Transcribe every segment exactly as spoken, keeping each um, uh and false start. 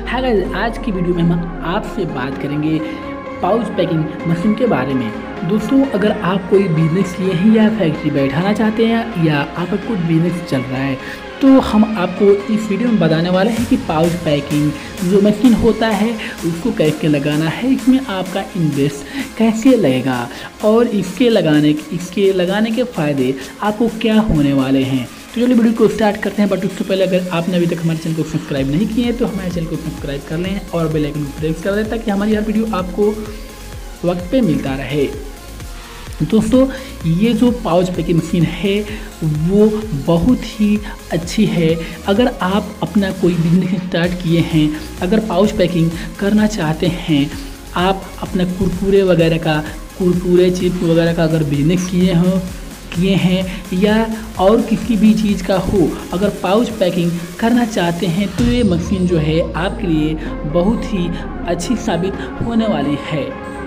है गाइस, आज की वीडियो में हम आपसे बात करेंगे पाउच पैकिंग मशीन के बारे में। दोस्तों, अगर आप कोई बिजनेस किए हैं या फैक्ट्री बैठाना चाहते हैं या आपका कुछ बिजनेस चल रहा है तो हम आपको इस वीडियो में बताने वाले हैं कि पाउच पैकिंग जो मशीन होता है उसको कैसे लगाना है, इसमें आपका इन्वेस्ट कैसे लगेगा और इसके लगाने इसके लगाने के फ़ायदे आपको क्या होने वाले हैं। तो चलिए वीडियो को स्टार्ट करते हैं। बट उससे पहले अगर आपने अभी तक हमारे चैनल को सब्सक्राइब नहीं किए हैं तो हमारे चैनल को सब्सक्राइब कर लें और बेल आइकन को प्रेस कर दें ताकि हमारी हर वीडियो आपको वक्त पे मिलता रहे। दोस्तों, ये जो पाउच पैकिंग मशीन है वो बहुत ही अच्छी है। अगर आप अपना कोई बिजनेस स्टार्ट किए हैं, अगर पाउच पैकिंग करना चाहते हैं, आप अपना कुरकुरे वगैरह का कुरकुरे चिप्स वगैरह का अगर बिजनेस किए हो किए हैं या और किसी भी चीज़ का हो, अगर पाउच पैकिंग करना चाहते हैं तो ये मशीन जो है आपके लिए बहुत ही अच्छी साबित होने वाली है।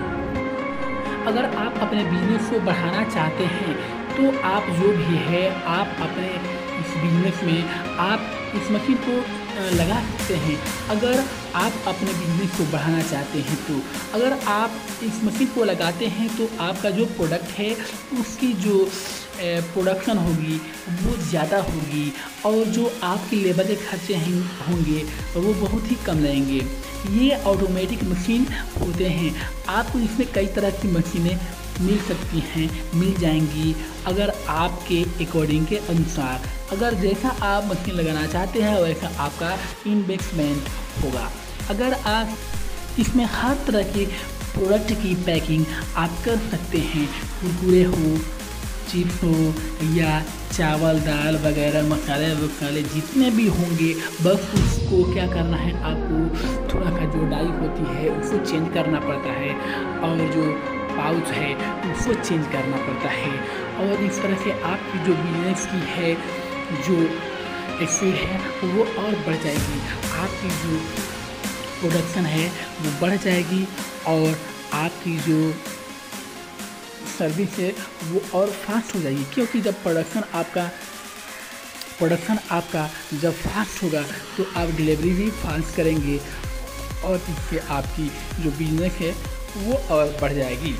अगर आप अपने बिजनेस को बढ़ाना चाहते हैं तो आप जो भी है आप अपने इस बिजनेस में आप इस मशीन को लगा सकते हैं। अगर आप अपने बिजनेस को बढ़ाना चाहते हैं तो अगर आप इस मशीन को लगाते हैं तो आपका जो प्रोडक्ट है उसकी जो प्रोडक्शन होगी वो ज़्यादा होगी और जो आपके लेबर के खर्चे होंगे वो बहुत ही कम रहेंगे। ये ऑटोमेटिक मशीन होते हैं। आपको इसमें कई तरह की मशीनें मिल सकती हैं, मिल जाएंगी अगर आपके अकॉर्डिंग के अनुसार। अगर जैसा आप मशीन लगाना चाहते हैं वैसा आपका इन्वेस्टमेंट होगा। अगर आप इसमें हर तरह के प्रोडक्ट की पैकिंग आप कर सकते हैं, कुरकुरे हो, चिप्स हो या चावल दाल वगैरह मसाले वसाले जितने भी होंगे, बस उसको क्या करना है, आपको थोड़ा का जो डाई होती है उसको चेंज करना पड़ता है और जो पाउच है उसको चेंज करना पड़ता है। और इस तरह से आपकी जो बिजनेस की है जो स्पीड है वो और बढ़ जाएगी, आपकी जो प्रोडक्शन है वो बढ़ जाएगी और आपकी जो सर्विस है वो और फास्ट हो जाएगी। क्योंकि जब प्रोडक्शन आपका प्रोडक्शन आपका जब फास्ट होगा तो आप डिलीवरी भी फास्ट करेंगे और इससे आपकी जो बिजनेस है वो और बढ़ जाएगी।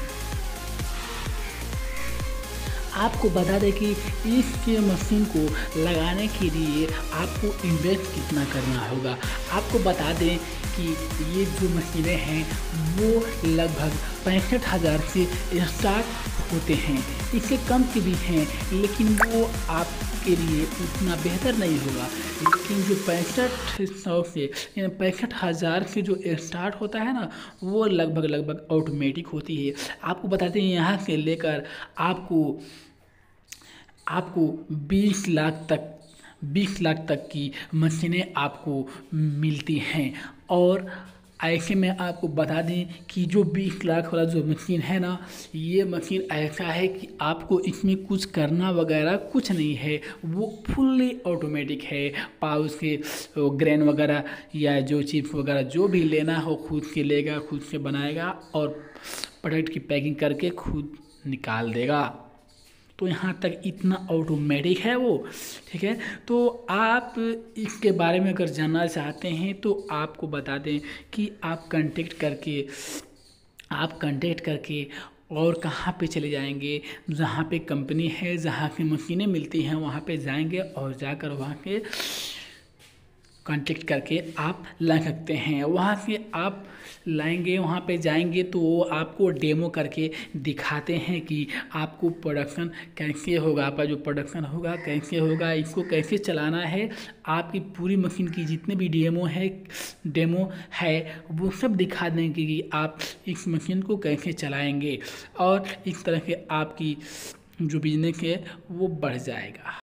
आपको बता दें कि इसके मशीन को लगाने के लिए आपको इन्वेस्ट कितना करना होगा। आपको बता दें कि ये जो मशीनें हैं वो लगभग पैंसठ हज़ार से स्टार्ट होते हैं। इससे कम के भी हैं लेकिन वो आपके लिए उतना बेहतर नहीं होगा। लेकिन जो पैंसठ सौ से पैंसठ हज़ार से जो स्टार्ट होता है ना वो लगभग लगभग ऑटोमेटिक होती है। आपको बताते हैं यहाँ से लेकर आपको आपको बीस लाख तक बीस लाख तक की मशीनें आपको मिलती हैं। और ऐसे में आपको बता दें कि जो बीस लाख वाला जो मशीन है ना, ये मशीन ऐसा है कि आपको इसमें कुछ करना वगैरह कुछ नहीं है, वो फुल्ली ऑटोमेटिक है। पाउच के ग्रेन वगैरह या जो चिप्स वगैरह जो भी लेना हो खुद से लेगा, खुद से बनाएगा और प्रोडक्ट की पैकिंग करके खुद निकाल देगा। तो यहाँ तक इतना ऑटोमेटिक है वो, ठीक है। तो आप इसके बारे में अगर जानना चाहते हैं तो आपको बता दें कि आप कांटेक्ट करके आप कांटेक्ट करके और कहाँ पे चले जाएंगे, जहाँ पे कंपनी है, जहाँ से मशीनें मिलती हैं वहाँ पे जाएंगे और जाकर वहाँ के कांटेक्ट करके आप ला सकते हैं। वहाँ से आप लाएंगे, वहाँ पे जाएंगे तो वो आपको डेमो करके दिखाते हैं कि आपको प्रोडक्शन कैसे होगा, आपका जो प्रोडक्शन होगा कैसे होगा, इसको कैसे चलाना है। आपकी पूरी मशीन की जितने भी डेमो है डेमो है वो सब दिखा देंगे कि आप इस मशीन को कैसे चलाएँगे और इस तरह से आपकी जो बिजनेस है वो बढ़ जाएगा।